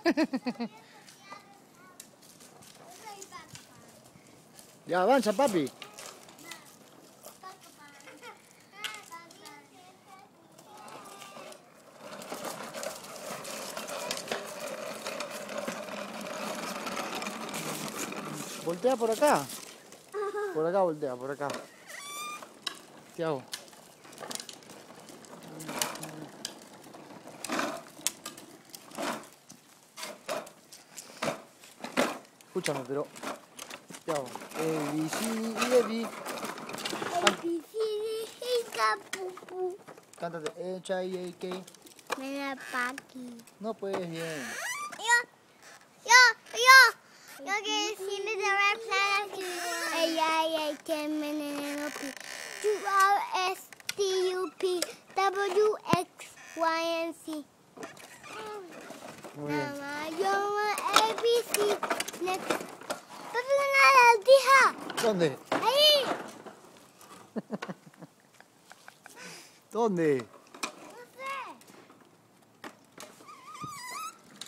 Ya, avanza, papi. Voltea por acá. Por acá voltea, por acá. Tiago. Escúchame, pero... Tiago. A, B, C, D, E, F. Cántate. E, H, I, A, K. No puedes bien. Yo can see the red planet. A-I-A-K, M-N-N-O-P. Q-R-S-T-U-P. W-X-Y-and-Z. Muy bien. Mama, yo want ABC. Next. Papi, una lagartija. ¿Dónde? Ahí. ¿Dónde?